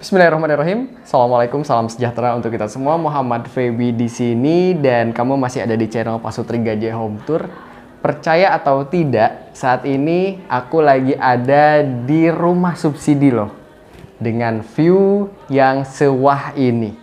Bismillahirrahmanirrahim. Assalamualaikum, salam sejahtera untuk kita semua. Muhammad Feby di sini dan kamu masih ada di channel Pasutri Gajah Home Tour. Percaya atau tidak, saat ini aku lagi ada di rumah subsidi loh. Dengan view yang sewah ini.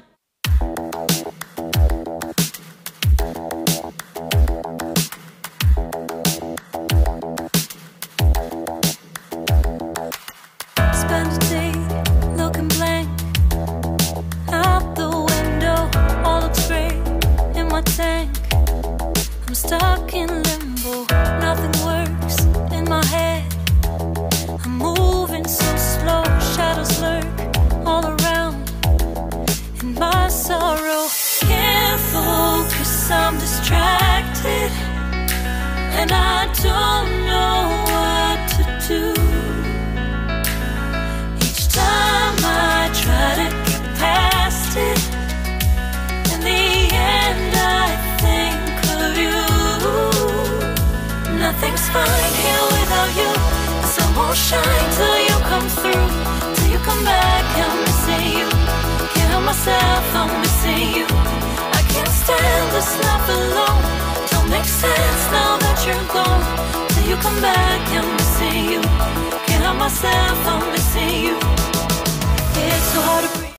I'm stuck in limbo, nothing works in my head. I'm moving so slow, shadows lurk all around. In my sorrow, can't focus, I'm distracted. And I don't know what to do. Each time I try to get past it, in the end I think of you. Nothing's fine here without you. The sun won't shine till you come through. Till you come back, I'm missing you. Can't help myself, I'm missing you. I can't stand this life alone. Don't make sense now that you're gone. Till you come back, I'm missing you. Can't help myself, I'm missing you. It's so hard to breathe.